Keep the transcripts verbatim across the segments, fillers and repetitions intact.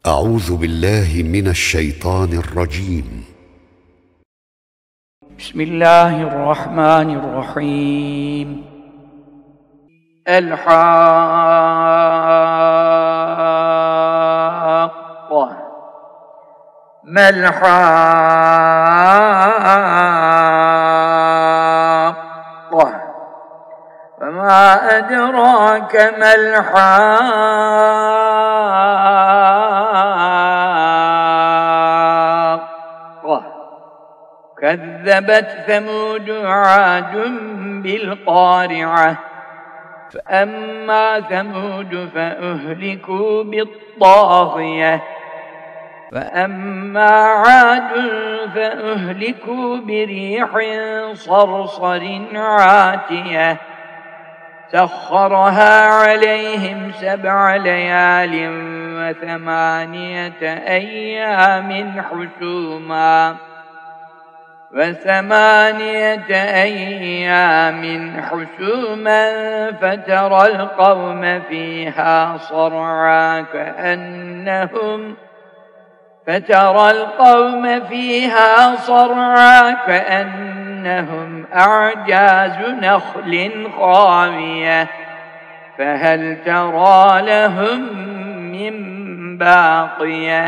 أعوذ بالله من الشيطان الرجيم. بسم الله الرحمن الرحيم. الحاقة ما الحاقة وما أدراك ما الحاقة كذبت ثمود وعاد بالقارعة فأما ثمود فأهلكوا بالطاغية وأما عاد فأهلكوا بريح صرصر عاتية سخرها عليهم سبع ليال وثمانية أيام حسوما وثمانية أيام حسوما فترى القوم فيها صرعا كأنهم فترى القوم فيها صرعا كأنهم أعجاز نخل خاوية فهل ترى لهم من باقية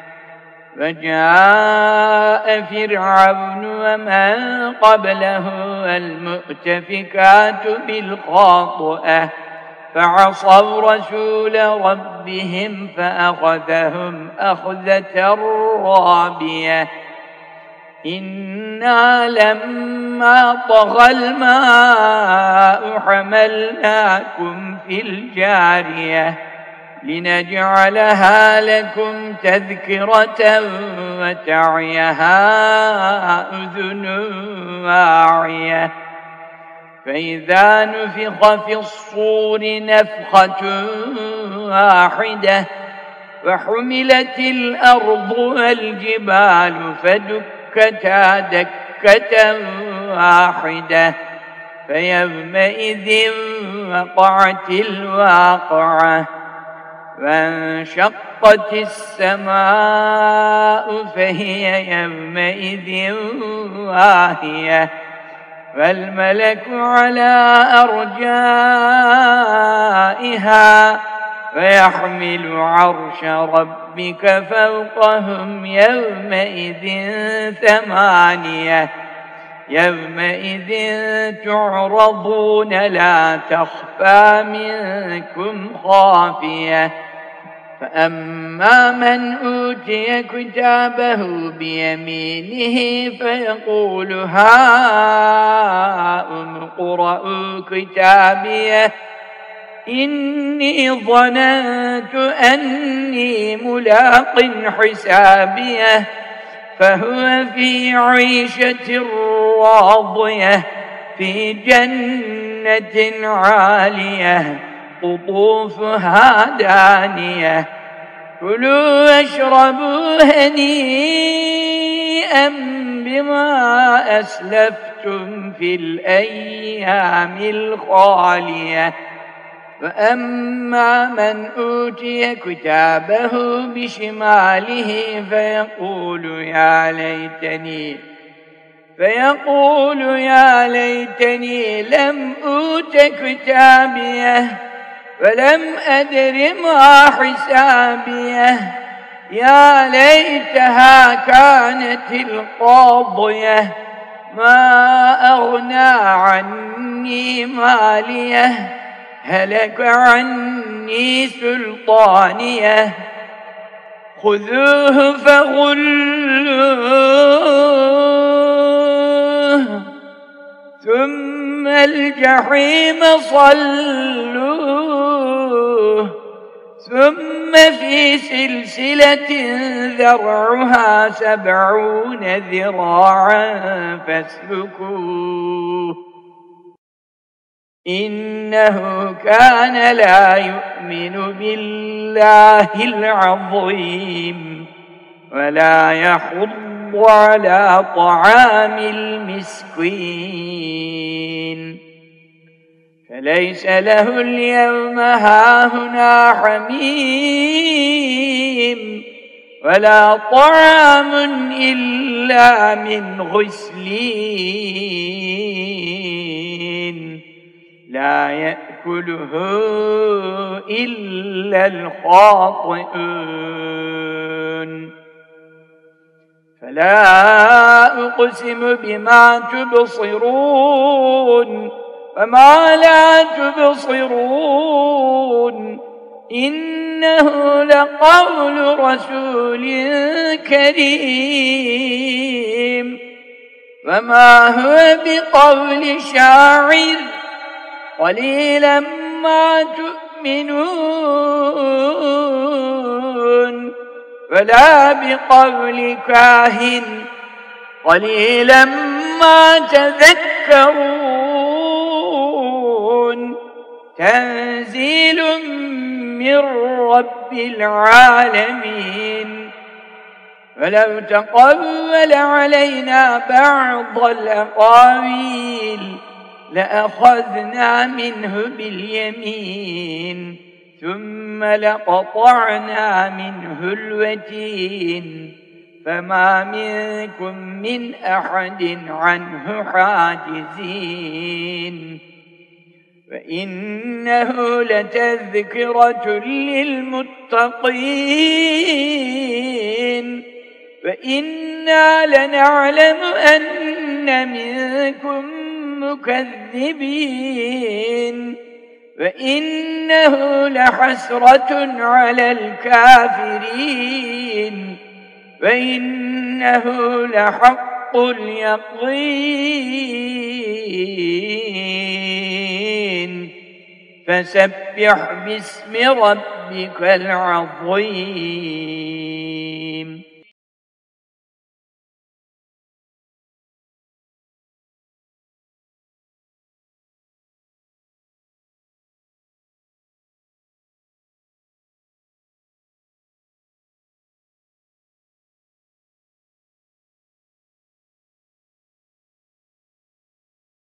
وجاء فرعون ومن قبله والمؤتفكات بالخاطئة فعصوا رسول ربهم فأخذهم أخذة رابية إنا لما طغى الماء حملناكم في الجارية لنجعلها لكم تذكرة وتعيها أذن واعية فإذا نفخ في الصور نفخة واحدة وحملت الأرض والجبال فدكتا دكة واحدة فيومئذ وقعت الواقعة وانشقت السماء فهي يومئذ واهية والملك على أرجائها فيحمل عرش ربك فوقهم يومئذ ثمانية يومئذ تعرضون لا تخفى منكم خافية فأما من أوتي كتابه بيمينه فيقول هاؤم اقرءوا كتابيه إني ظننت أني ملاق حسابيه فهو في عيشة راضية في جنة عالية قطوفها دانية كلوا واشربوا هنيئا بما أسلفتم في الأيام الخالية فأما من أوتي كتابه بشماله فيقول يا ليتني فيقول يا ليتني لم أوت كتابيه ولم أدر ما حسابيه يا ليتها كانت القاضية ما أغنى عني ماليه هلك عني سلطانيه خذوه فغلوه ثم الجحيم صلوه ثم في سلسلة ذرعها سبعون ذراعا فاسلكوه إنه كان لا يؤمن بالله العظيم ولا يحض على طعام المسكين فليس له اليوم هاهنا حميم ولا طعام إلا من غسلين لا يأكله إلا الخاطئون فلا أقسم بما تبصرون وما لا تبصرون إنه لقول رسول كريم وما هو بقول شاعر قليلا ما تؤمنون ولا بقول كاهن قليلا ما تذكرون تنزيل من رب العالمين ولو تقول علينا بعض الأقاويل لأخذنا منه باليمين ثم لقطعنا منه الوتين فما منكم من أحد عنه حاجزين فإنه لتذكرة للمتقين وإنا لنعلم أن منكم مكذبين وإنه لحسرة على الكافرين وإنه لحق اليقين فسبح باسم ربك العظيم.